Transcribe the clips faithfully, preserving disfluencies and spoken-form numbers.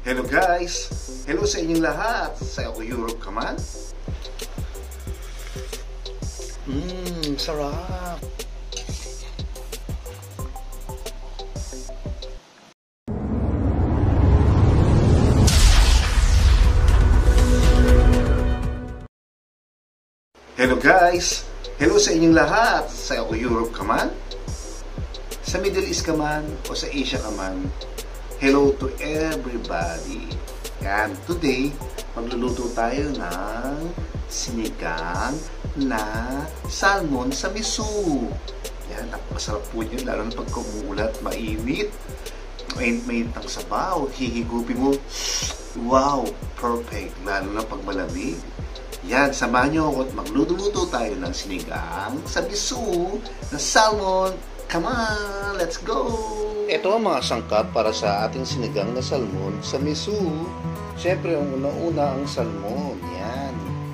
Hello guys! Hello sa inyong lahat! Sa ako Europe ka man? Mmm, sarap! Hello guys! Hello sa inyong lahat! Sa ako Europe ka man? Sa Middle East ka man o sa Asia ka man? Hello to everybody! Yan, today, magluluto tayo ng sinigang na salmon sa miso. Yan, napakasarap po yun, lalo na pag kumulat, mainit. Mainit-mainit ang sabaw, hihigupin mo. Wow, perfect, lalo na pag malamig. Yan, samahan nyo ako at magluluto tayo ng sinigang sa miso na salmon. Come on, let's go! Ito ang mga sangkap para sa ating sinigang na salmon sa miso. Siyempre, ang una-una ang salmon. Yan.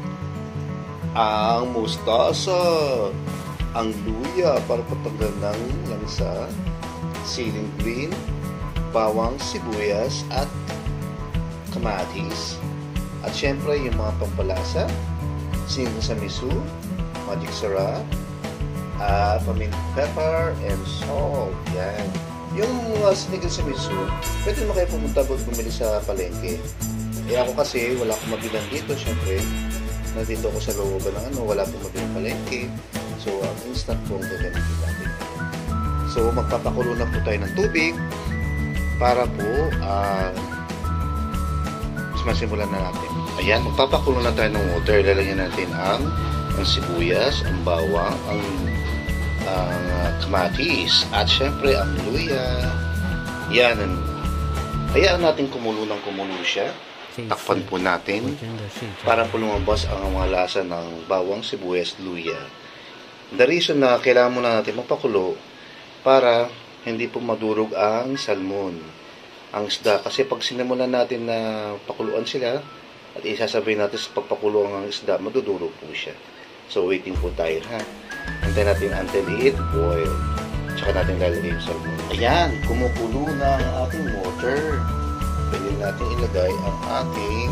Ang mustasa. Ang luya para patanggal ng lansa. Siling green. Bawang, sibuyas at kamatis. At siyempre, yung mga pampalasa. Sinigang sa miso. Magic sarap. Uh, paminta pepper and salt. Yan. Yung uh, sinigang sa miso, pwede naman kayo pumunta po bumili sa palengke. Eh ako kasi, wala akong mabilang dito. Siyempre, nandito ako sa looban ng ano, wala akong mabilang palengke. So, ang uh, instant po ang gagamitin natin. So, magpapakulo na po tayo ng tubig para po uh, masimulan na natin. Ayan, magpapakulo na tayo ng water. Lalagyan natin ang, ang sibuyas, ang bawang, ang ang uh, kamatis at syempre ang luya. Yan. Hayaan natin kumulo ng kumulo siya. Takpan po natin para po lumabas ang mga lasa ng bawang, sibuyas, luya. The reason na kailangan muna natin mapakulo para hindi po madurog ang salmon, ang isda. Kasi pag sinimulan natin na pakuluan sila at isasabay natin sa pagpakulo ang isda, madudurog po siya. So waiting po tayo, ha. Antayin natin until it boil. Tsaka natin lalagay yung salmon. Ayan, kumukulo na ang ating water. Pwede natin ilagay ang ating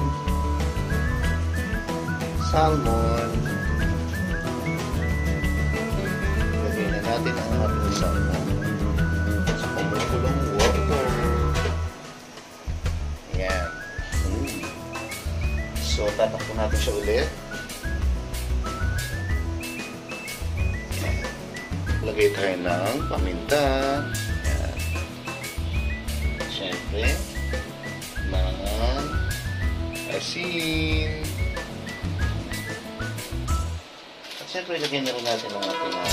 salmon. Ilagay na natin ang ating salmon sa kumukulong water. Ayan. Hmm. So, tatakbo natin siya ulit. Lagay tayo ng paminta. Yan. Siyempre, mga asin. At siyempre, lagyan na rin natin ang ating uh,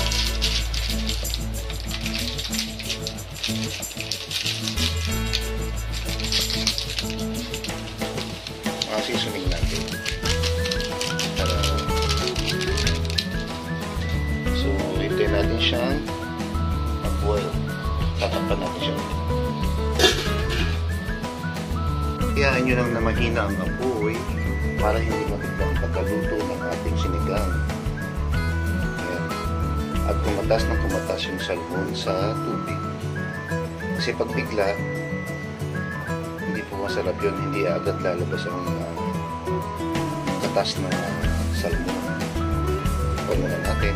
mga seasoning natin. Para hintayin natin siyang mag-boil. Tatakpan natin siya ulit. Hayaan nyo lang na mahina ang apoy para hindi mabiglang pagkaluto ng ating sinigang. Ayan. At kumatas ng kumatas yung salmon sa tubig. Kasi pag bigla, hindi po masarap yun. Hindi agad lalabas ang uh, katas ng uh, salmon. Panunan natin.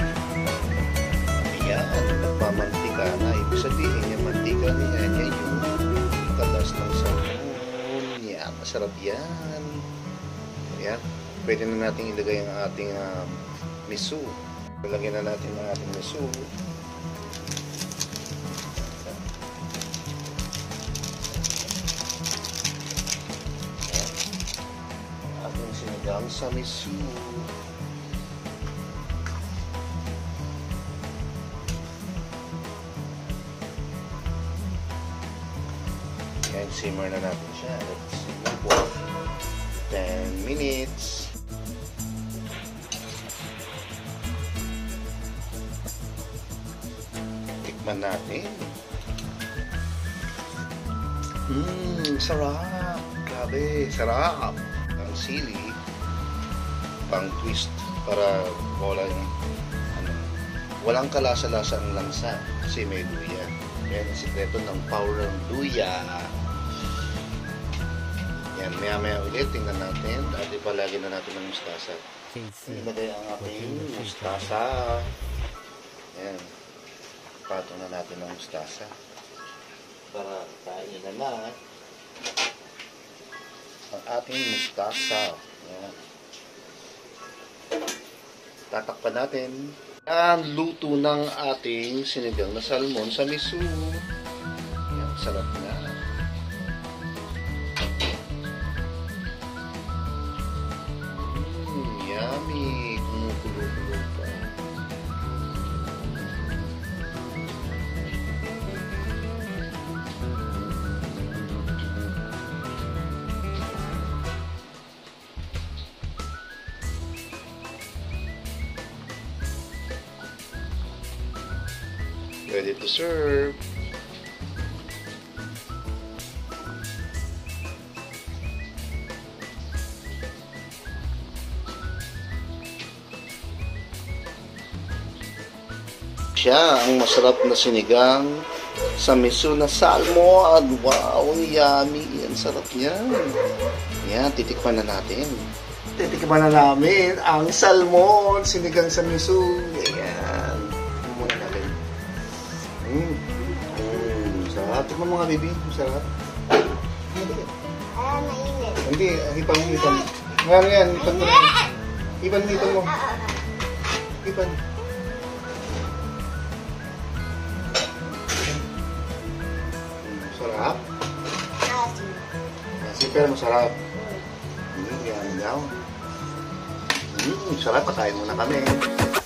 Yan, nagpamantika na. Ibig sabihin yung mantika niya, yan yung katas ng salmon. Yan, masarap yan. Yan, pwede na natin ilagay ang ating uh, miso. Ilagay na natin ang ating miso. Yan, ating sinigang sa miso. And simmer na natin siya. Let's simmer for ten minutes. Tikman natin. Mmm, sarap. Grabe, sarap. Ang sili, pang twist para walang ano, walang kalasa-lasa ang lansa kasi may luya. Yan ang sikreto ng power ng luya. Maya-maya ulit, tingnan natin. At ipalagyan na natin ng mustasa. Ilagay ang ating mustasa. Ayan. Patong na natin ng mustasa. Para kainin na na ang ating mustasa. Ayan. Tatakpan natin. Ang luto ng ating sinigang na salmon sa miso. Ayan, sarap na. Mmm, yummy. Kumukulo-kulo pa. Ready to serve. Siya ang masarap na sinigang sa miso na salmon. Wow, yummy. Ang sarap niyan. Yan, titikman na natin. Titikman na namin ang salmon, sinigang sa miso. Ayan. Muna natin. Mm. Mm, sarap. Tikman mo nga, baby. Sarap. Ah, mainit. Hindi, hipan mo, hipan. Nga yan, hipan mo. Hipan mo, hipan mo. Hipan. Sarap. Asin. Kasi pero masarap. Mm, yan daw. Mm, sarap. Patayin muna kami.